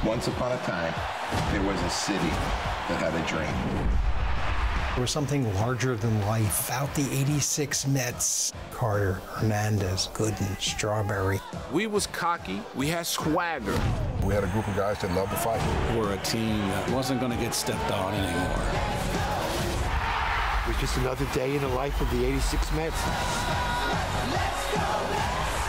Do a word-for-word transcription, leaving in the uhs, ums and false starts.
Once upon a time, there was a city that had a dream. There was something larger than life about the eighty-six Mets. Carter, Hernandez, Gooden, Strawberry. We was cocky. We had swagger. We had a group of guys that loved to fight. We're a team that wasn't going to get stepped on anymore. It was just another day in the life of the eighty-six Mets. Let's go, Mets!